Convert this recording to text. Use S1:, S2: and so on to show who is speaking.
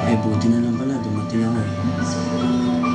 S1: Eh, buti na lang pala, dumating ako eh.